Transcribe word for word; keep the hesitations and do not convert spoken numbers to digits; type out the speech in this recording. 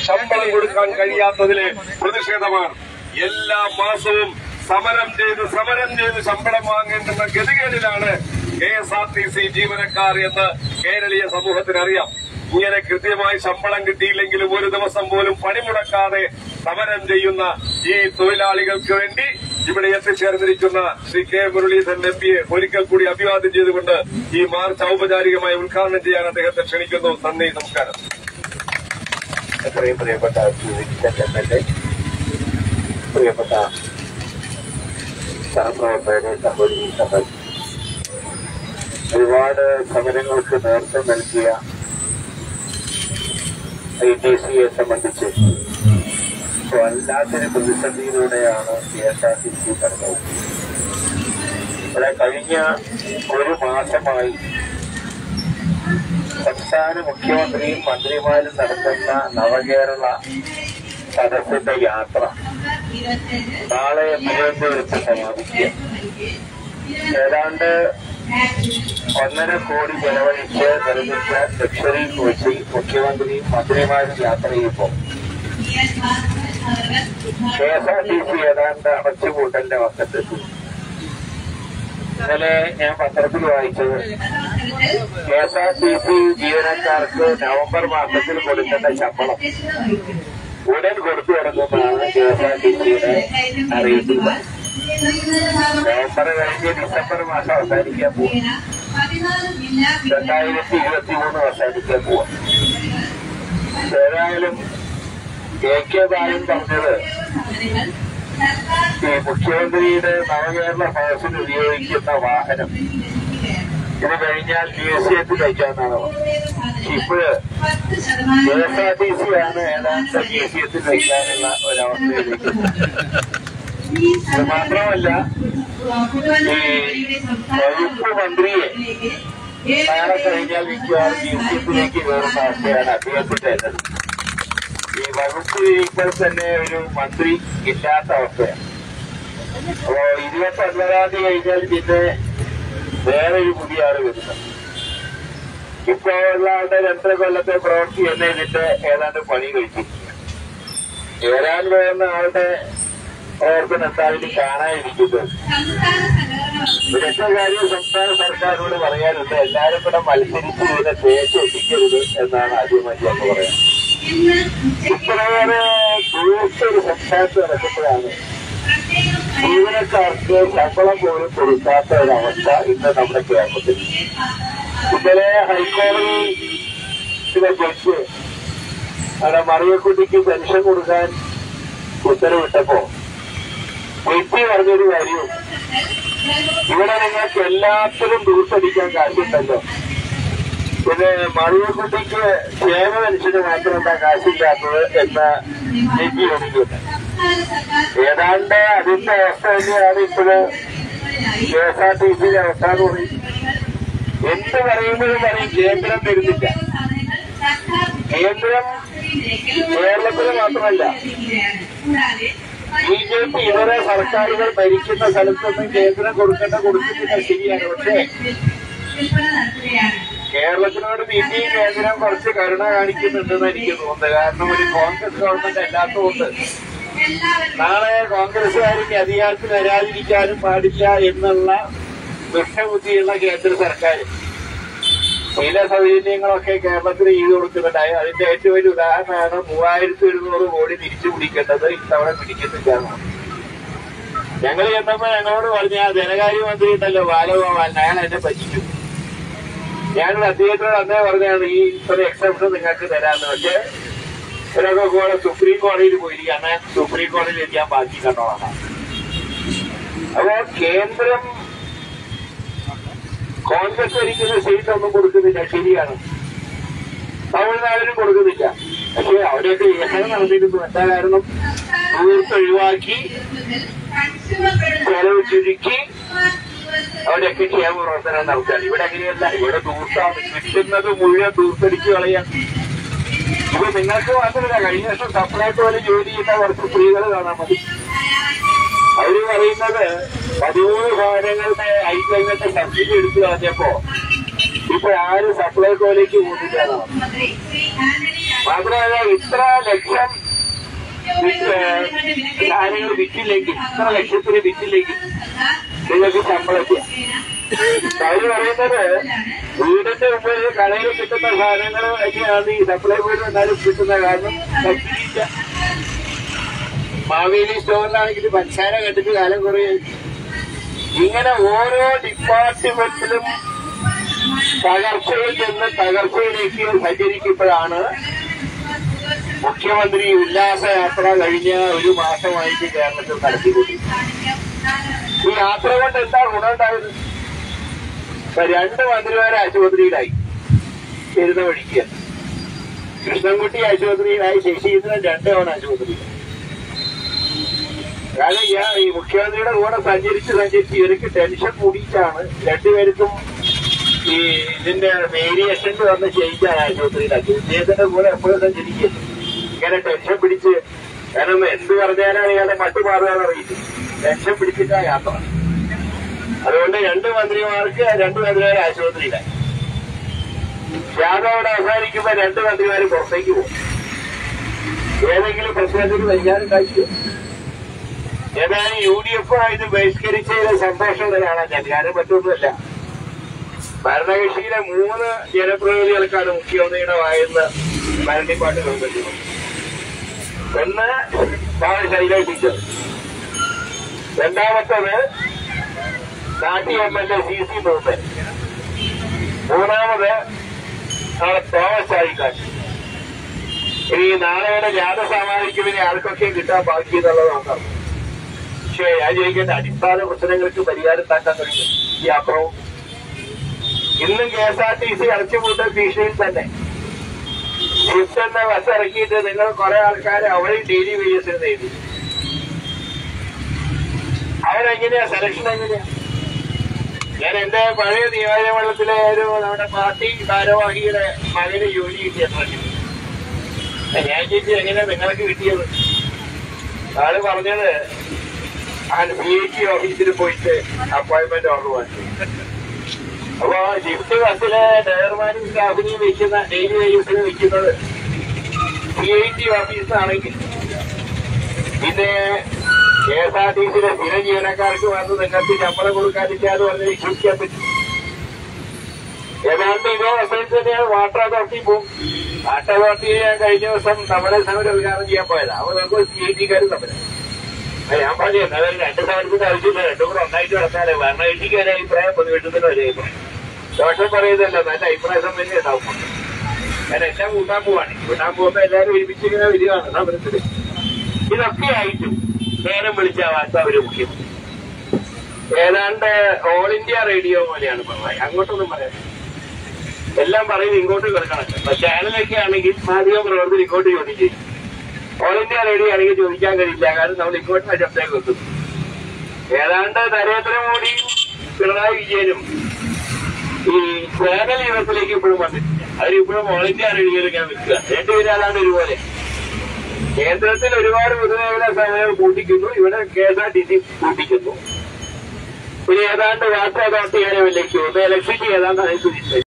ശമ്പളം കൊടുക്കാൻ കഴിയാത്തതിലെ പ്രതിഷേധമാണ്. എല്ലാ മാസവും സമരം ചെയ്ത് സമരം ചെയ്ത് ശമ്പളം വാങ്ങേണ്ടുന്ന ഗതികേടിലാണ് K S R T C ജീവനക്കാർ എന്ന് കേരളീയ സമൂഹത്തിനറിയാം. ഇങ്ങനെ കൃത്യമായി ശമ്പളം കിട്ടിയില്ലെങ്കിലും ഒരു ദിവസം പോലും പണിമുടക്കാതെ സമരം ചെയ്യുന്ന ഈ തൊഴിലാളികൾക്ക് വേണ്ടി ഇവിടെ എത്തിച്ചേർന്നിരിക്കുന്ന ശ്രീ കെ മുരളീധരൻ എം പിയെ ഒരിക്കൽ കൂടി അഭിവാദ്യം ചെയ്തുകൊണ്ട് ഈ മാർച്ച് ഔപചാരികമായി ഉദ്ഘാടനം ചെയ്യാൻ അദ്ദേഹത്തെ ക്ഷണിക്കുന്നു. നന്ദി, നമസ്കാരം. എത്രയും പ്രിയപ്പെട്ട എം എൽ എ, പ്രിയപ്പെട്ട സഹപ്രവർത്തകരെ, സഹോദരി സഹോദരി, ഒരുപാട് സമരങ്ങൾക്ക് നേതൃത്വം നൽകിയ ഐ ടി സിയെ സംബന്ധിച്ച് വല്ലാത്തൊരു പ്രതിസന്ധിയിലൂടെയാണ് K S R T C കടന്നത്. ഇവിടെ കഴിഞ്ഞ ഒരു മാസമായി സംസ്ഥാന മുഖ്യമന്ത്രിയും മന്ത്രിമാരും നടത്തുന്ന നവകേരള സദസ്സിന്റെ യാത്ര നാളെ തിരുവനന്തപുരത്ത് സമാപിക്കുക. ഏതാണ്ട് ഒന്നര കോടി ചെലവഴിച്ച് നിർമ്മിച്ച ലക്ഷറി കോച്ചിൽ മുഖ്യമന്ത്രിയും മന്ത്രിമാരും യാത്ര ചെയ്യുമ്പോൾ K S R T C ഏതാണ്ട് അടച്ചുപൂട്ടലിന്റെ വക്കത്തെത്തി. ഇന്നലെ ഞാൻ പത്രത്തിൽ വായിച്ചത് K S R T C ജീവനക്കാർക്ക് നവംബർ മാസത്തിൽ കൊടുക്കേണ്ട ശമ്പളം ഉടൻ കൊടുത്തു തുടങ്ങുന്നതാണ് കെ എസ് ആർ ടി സിയുടെ അറിയിപ്പ്. നവംബർ കഴിഞ്ഞ് ഡിസംബർ മാസം അവസാനിക്കാൻ പോവും, രണ്ടായിരത്തി ഇരുപത്തി മൂന്ന് അവസാനിക്കാൻ പോവാം. ഏതായാലും കെ കെ ബാലൻ പറഞ്ഞത് ഈ മുഖ്യമന്ത്രിയുടെ നവകേരള സദസ്സിന് ഉപയോഗിക്കുന്ന വാഹനം ഇത് കഴിഞ്ഞാൽ മ്യൂസിയത്തിൽ വയ്ക്കാമെന്നാണ് പറഞ്ഞത്. ഇപ്പോഴ് K S R T C ആണ് ഏതാണ്ട് മ്യൂസിയത്തിൽ വയ്ക്കാനുള്ള ഒരവസ്ഥയിലേക്ക്. ഇത് മാത്രമല്ല, ഈ വകുപ്പ് മന്ത്രിയെ നാളെ കഴിഞ്ഞാൽ മിക്കവാറും മ്യൂസിയത്തിലേക്ക് കയറുന്ന അവസ്ഥയാണ് അദ്ദേഹത്തിന്റെ എന്നത്. ഈ വകുപ്പ് ഇപ്പോൾ തന്നെ ഒരു മന്ത്രി ഇല്ലാത്ത അവസ്ഥയാണ്. അപ്പോ ഇരുപത്തി ഒൻപതാം തീയതി കഴിഞ്ഞാൽ പിന്നെ വേറൊരു പുതിയ ആള് വരുന്നത്. ഇപ്പോ ഉള്ള ആളുടെ രണ്ടര കൊല്ലത്തെ പ്രവൃത്തി തന്നെ ഇതിന്റെ ഏതാണ്ട് പണി കഴിച്ചിരിക്കുക. വരാൻ പോകുന്ന ആളുടെ പ്രവർത്തനം എന്തായാലും കാണാനിരിക്കുന്നത്. ഇവിടുത്തെ കാര്യം സംസ്ഥാന സർക്കാരിനോട് പറയാനുണ്ട്. എല്ലാവരും കൂടെ മത്സരിച്ച് ഇതിനെ തേച്ച് ഒട്ടിക്കരുത് എന്നാണ് ആദ്യമായി എന്ന് പറയാം. ഇത്രയേറെ ദൂരത്തൊരു സംസ്ഥാനത്ത് നടക്കുമ്പോഴാണ് ജീവനക്കാർക്ക് ശമ്പളം പോലും കൊടുക്കാത്ത ഒരവസ്ഥ ഇന്ന് നമ്മുടെ കേരളത്തിൽ. ഇന്നലെ ഹൈക്കോടതി ചില ജഡ്ജ് അവിടെ മറിയക്കുട്ടിക്ക് പെൻഷൻ കൊടുക്കാൻ ഉത്തരവിട്ടപ്പോ ജഡ്ജി പറഞ്ഞൊരു കാര്യവും, ഇവിടെ നിങ്ങൾക്ക് എല്ലാത്തിനും ദൂർത്തടിക്കാൻ കാശുണ്ടല്ലോ, പിന്നെ മറിയക്കുട്ടിക്ക് ക്ഷേമ പെൻഷന് മാത്രം എന്താ കാശില്ലാത്തത് എന്ന ജഡ്ജി ചോദിക്കുന്നത്. ഏതാണ്ട് അതിന്റെ അവസ്ഥ തന്നെയാണ് ഇപ്പോഴ് കെ എസ് ആർ ടി സിയുടെ അവസ്ഥ എന്ന് പറയും. എന്ത് പറയുമ്പോഴും പറയും കേന്ദ്രം തരുന്നില്ല. കേന്ദ്രം കേരളത്തിന് മാത്രമല്ല, ബി ജെ പി ഇതര സർക്കാരുകൾ ഭരിക്കുന്ന സ്ഥലത്തൊന്നും കേന്ദ്രം കൊടുക്കേണ്ട കൊടുക്കുന്നില്ല, ശരിയാണ്. പക്ഷേ കേരളത്തിനോട് ഇനിയും കേന്ദ്രം കുറച്ച് കരുണ കാണിക്കുന്നുണ്ടെന്ന് എനിക്ക് തോന്നുന്നത്. കാരണം ഒരു കോൺഗ്രസ് ഗവൺമെന്റ് അല്ലാത്തതുകൊണ്ട് നാളെ കോൺഗ്രസുകാർക്ക് അധികാരത്തിൽ വരാതിരിക്കാനും പാടില്ല എന്നുള്ള ദുഷ്ടബുദ്ധിയുള്ള കേന്ദ്ര സർക്കാർ ചില സൗകര്യങ്ങളൊക്കെ കേരളത്തിന് ചെയ്തു കൊടുക്കുന്നുണ്ടായി. അതിന്റെ ഏറ്റവും വലിയ ഉദാഹരണമാണ് മൂവായിരത്തി ഒരുന്നൂറ് കോടി തിരിച്ചു പിടിക്കേണ്ടത് ഇത്തവണ പിടിക്കുന്നില്ല. ഞങ്ങൾ ചെന്നപ്പോ ഞങ്ങളോട് പറഞ്ഞ ആ ധനകാര്യമന്ത്രി ഉണ്ടല്ലോ ബാലഗോപാലൻ, അയാൾ എന്നെ പറ്റിച്ചു. ഞാൻ അദ്ദേഹത്തോട് അന്നേ പറഞ്ഞാണ് ഈ ഒരു എക്സെപ്ഷൻ നിങ്ങൾക്ക് തരാമെന്ന്. പക്ഷെ ഇവരൊക്കെ കൂടെ സുപ്രീം കോടതിയിൽ പോയിരിക്കുകയാണ്. സുപ്രീം കോടതിയിൽ എത്തിയാൻ ബാക്കി കണ്ടോളാം. അപ്പോ കേന്ദ്രം കോൺഗ്രസ് ഭരിക്കുന്ന സീറ്റ് ഒന്നും കൊടുക്കുന്നില്ല, ശരിയാണ്. തമിഴ്നാടിനും കൊടുക്കുന്നില്ല. പക്ഷെ അവിടെയൊക്കെ വികസനം നടന്നിരുന്നു. എന്താ കാരണം? ദൂർത്തൊഴിവാക്കി, ചെലവ് ചുരുക്കി അവിടെയൊക്കെ ക്ഷേമ പ്രവർത്തനം നടത്തുകയാണ്. ഇവിടെ അങ്ങനെയല്ല. ഇവിടെ ദൂർത്താണ് കിട്ടുന്നത് മുഴുവൻ ദൂർത്തടിച്ച് കളയാൻ. ഇപ്പൊ നിങ്ങൾക്ക് മാത്രമല്ല, കഴിഞ്ഞ വർഷം സപ്ലൈകോ പോലെ ജോലി ചെയ്യുന്ന കുറച്ച് സ്ത്രീകൾ കാണാൻ മതി. അവര് പറയുന്നത് പതിമൂന്ന് ഭവനങ്ങളുടെ ഐറ്റങ്ങളുടെ സബ്സിഡി എടുത്തു കളഞ്ഞപ്പോ ഇപ്പൊ ആരും സപ്ലൈകോയിലേക്ക് പോകുന്നില്ല. മാത്രമല്ല ഇത്ര ലക്ഷം സാധനങ്ങൾ വിറ്റില്ലെങ്കിൽ, ഇത്ര ലക്ഷത്തിന് വിറ്റില്ലെങ്കിൽ നിങ്ങൾക്ക് ശമ്പളത്തില്ല. അവര് പറയുന്നത് വീടിന്റെ മുമ്പിൽ കടയിൽ കിട്ടുന്ന സാധനങ്ങൾ ഒക്കെയാണ് ഈ സപ്ലൈ ബോർഡ് എന്നാലും കിട്ടുന്ന കാരണം സബ്സിഡിയില്ല. മാവേലി സ്റ്റോറിലാണെങ്കിൽ പഞ്ചസാര കണ്ടിട്ട് കാലം കുറയായി. ഇങ്ങനെ ഓരോ ഡിപ്പാർട്ട്മെന്റിലും തകർച്ചയിൽ നിന്ന് തകർച്ചയിലേക്ക് സഞ്ചരിക്കുമ്പോഴാണ് മുഖ്യമന്ത്രി ഉല്ലാസയാത്ര കഴിഞ്ഞ ഒരു മാസമായിട്ട് കേരളത്തിൽ നടത്തിക്കൊണ്ടിരിക്കുന്നത്. ഈ യാത്ര കൊണ്ട് എന്താ ഗുണമുണ്ടായത്? ഇപ്പൊ രണ്ട് മന്ത്രിമാരെ ആശുപത്രിയിലായി വരുന്ന വഴിക്ക്. കൃഷ്ണൻകുട്ടി ആശുപത്രിയിലായി, ശശീന്ദ്രൻ രണ്ടു തവണ ആശുപത്രിയിലായി. കാരണം ഞാൻ ഈ മുഖ്യമന്ത്രിയുടെ കൂടെ സഞ്ചരിച്ച് സഞ്ചരിച്ച് ഇവർക്ക് ടെൻഷൻ കൂടിയിട്ടാണ് രണ്ടുപേർക്കും ഈ ഇതിന്റെ വേരിയേഷനിൽ വന്ന് ചെയ്യിച്ചാണ് ആശുപത്രിയിലാക്കി. ഇദ്ദേഹത്തിന്റെ കൂടെ എപ്പോഴും സഞ്ചരിക്കുന്നു. ഇങ്ങനെ ടെൻഷൻ പിടിച്ച്, കാരണം എന്ത് പറഞ്ഞാലാണ് ഇയാളെ മറ്റു മാറുകയെന്ന് അറിയില്ല. ടെൻഷൻ പിടിച്ചിട്ടാ യാത്ര. അതുകൊണ്ട് രണ്ട് മന്ത്രിമാർക്ക് രണ്ട് മന്ത്രിമാരെ ആശുപത്രിയിലായി. യാത്ര അവസാനിക്കുമ്പോ രണ്ട് മന്ത്രിമാര് പുറത്തേക്ക് പോകും. ഏതെങ്കിലും പ്രശ്നത്തിന് പരിഹാരം കഴിക്കും. ഏതായാലും യു ഡി എഫ് ഇത് ബഹിഷ്കരിച്ചതിൽ സന്തോഷമുള്ള കാണാൻ ഞാൻ. കാരണം മറ്റൊന്നുമല്ല, ഭരണകക്ഷിയിലെ മൂന്ന് ജനപ്രതിനിധികൾക്കാണ് മുഖ്യമന്ത്രിയുടെ വായെന്ന് ഭരണപ്പാട്ട് കണ്ടത്. ഒന്ന് ശൈല ടീച്ചർ, രണ്ടാമത്തത് നാട്ടി M L A C C Moopan, മൂന്നാമത് തോമസ് ചാഴിക്കാട്. ഇനി നാളെയുടെ ജാഥ സമാപിക്കുന്നതിന് ആൾക്കൊക്കെ കിട്ടാൻ ബാക്കി എന്നുള്ളത് നോക്കാം. പക്ഷേ ഞാൻ ചോദിക്കേണ്ട അടിസ്ഥാന പ്രശ്നങ്ങൾക്ക് പരിഹാരം ഉണ്ടാക്കാൻ കഴിയും ഈ അപ്പുറവും. ഇന്നും K S R T C അടച്ചുപൂട്ടൽ ഭീഷണിയിൽ തന്നെ. ഷിഫ്റ്റ് എന്ന ബസ് ഇറക്കിയിട്ട് നിങ്ങൾ കുറെ ആൾക്കാരെ അവരും ഡെയിലി വേജസിന് നേടി. അവരെങ്ങനെയാ സെലക്ഷൻ എങ്ങനെയാ? ഞാൻ എന്റെ പഴയ നിയോജകമണ്ഡലത്തിലെ ഒരു നമ്മുടെ പാർട്ടി ഭാരവാഹിയുടെ മകന് ജോലി കിട്ടിയിട്ടുണ്ട്. ഞാൻ ചോദിച്ചു എങ്ങനെയാ നിങ്ങൾക്ക് കിട്ടിയത്? ആള് പറഞ്ഞത് ആ പി എച്ച് ഓഫീസിൽ പോയിട്ട് അപ്പോയിന്റ്മെന്റ് ഓർഡർ വാങ്ങി. അപ്പൊ ഷിഫ്റ്റ് ബസ്സിലെ ഡ്രൈവർമാരും സ്റ്റാഫിനെയും വെക്കുന്ന ഡെയിലി വേജസിന് വെക്കുന്നത് പി എച്ച് ഓഫീസാണെങ്കിൽ പിന്നെ കെ എസ് ആർ ടി സിയിലെ സ്ഥിര ജീവനക്കാർക്ക് വന്ന് നിങ്ങൾക്ക് ശമ്പളം കൊടുക്കാതില്ല എന്ന് പറഞ്ഞ് വിശ്വസിക്കാൻ പറ്റും. ഏതാണ്ട് ഇതോ അവസരത്തിൽ തന്നെയാണ് വാട്ടർ അതോറിറ്റി പോകും. വാട്ടർ അതോറിറ്റിയിൽ ഞാൻ കഴിഞ്ഞ ദിവസം സമര സമരം ഉദ്ഘാടനം ചെയ്യാൻ പോയതാണ്. അവർ നമുക്ക് പി എച്ച് ഡിക്കാരും സമരം. ഞാൻ പറഞ്ഞു എന്നാൽ രണ്ട് സമരത്തിന്റെ ആവശ്യമില്ല, രണ്ടും കൂടെ ഒന്നായിട്ട് നടത്താതെ ഭരണകക്ഷിക്ക് ഒരു അഭിപ്രായം പൊതുവെട്ടത്തിന് ഒരു അഭിപ്രായം. ദോഷം പറയുന്നതല്ല, നല്ല അഭിപ്രായ സമ്പന്നം ഉണ്ടാവും. ഞാൻ എല്ലാം കൂട്ടാൻ പോവാണ്. കൂട്ടാൻ പോകുമ്പോ എല്ലാവരും ഒരുമിച്ചിങ്ങനെ വരികയാണ് സമരത്തിന്. ഇതൊക്കെ ആയിട്ടും നേരം വിളിച്ചാവാത്ത അവര് മുഖ്യം. ഏതാണ്ട് ഓൾ ഇന്ത്യ റേഡിയോ പോലെയാണ് പറഞ്ഞത്. അങ്ങോട്ടൊന്നും പറയാം, എല്ലാം പറയുന്നത് ഇങ്ങോട്ട് കേൾക്കണം. അപ്പൊ ചാനലൊക്കെ ആണെങ്കിൽ മാധ്യമ പ്രവർത്തനം ഇങ്ങോട്ട് ചോദ്യം ചെയ്യും. ഓൾ ഇന്ത്യ റേഡിയോ ആണെങ്കിൽ ചോദിക്കാൻ കഴിയില്ല, കാരണം നമ്മൾ ഇങ്ങോട്ട് ശബ്ദം വെക്കും. ഏതാണ്ട് നരേന്ദ്രമോദിയും പിണറായി വിജയനും ഈ ചാനൽ യുഗത്തിലേക്ക് ഇപ്പോഴും വന്നിട്ടില്ല. അവരിപ്പോഴും ഓൾ ഇന്ത്യ റേഡിയോയിൽ ഞാൻ വെക്കുക. രണ്ടുപേരും അതാണ് ഒരുപോലെ. കേന്ദ്രത്തിൽ ഒരുപാട് പൊതുമേഖലാ സമയം കൂട്ടിക്കുന്നു, ഇവിടെ K S R T C കൂട്ടിക്കുന്നു. പിന്നെ ഏതാണ്ട് വാട്ടർ അതോറിറ്റി കാര്യമില്ലേക്ക് ഒന്ന് ഇലക്ട്രിസിറ്റി ഏതാണ്ട് അനുസരിച്ച്